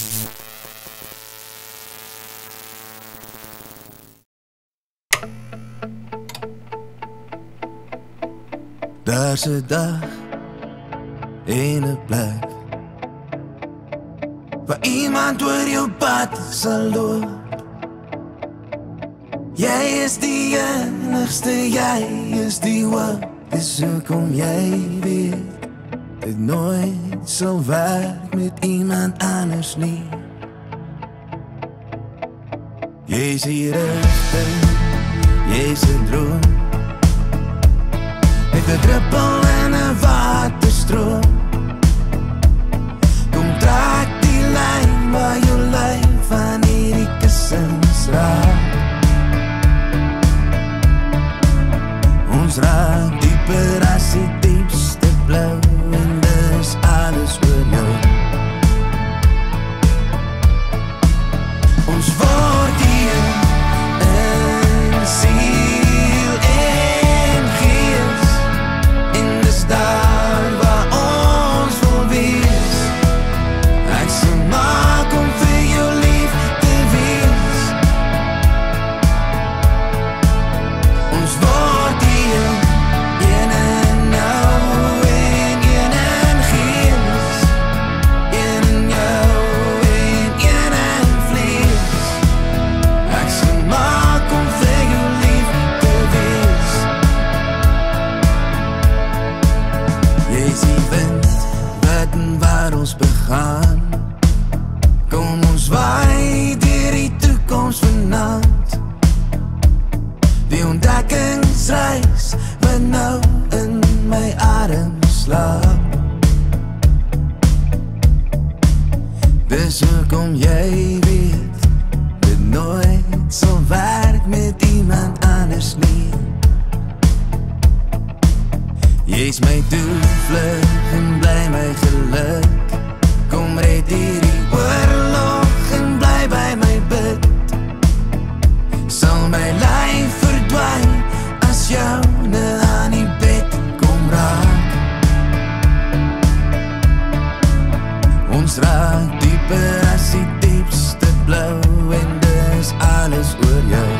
Daar's 'n dag en 'n plek waar iemand oor jou pad sal loop. Jy is die enigste, jy is die hoop. Dis hoekom jy weet dit nooit sal werk met iemand anders nie. Jy is die rigting, jy is 'n droom, met 'n druppel en 'n waterstroom. Kom trek die lyn waar jou lyf aan hierdie kussens raak. Ons raak dieper as die diepste blou, en dis alles oor jou. Ons word hier in siel en gees, en dis daar waar ons wil wees. Ek sal maak om vir jou lief te wees. Ons word hier een en nou, en een en gees, een en jou en een en vlees. Ek sal maak om vir jou lief te wees. Jy is die wind wat en waar ons begaan. Kom ons waai deur die toekoms vanaand. Die ontdekkingsreis wat nou in my adem slaap. Dis hoekom jy weet dit nooit sal werk met iemand anders nie. Jy's my toevlug en bly my geluk. Kom red hierdie oorlog en bly by my bid. Sal my lyf verdwyn as joune aan die bed kom raak. Ons raak dieper as die diepste blou, en dis alles oor jou.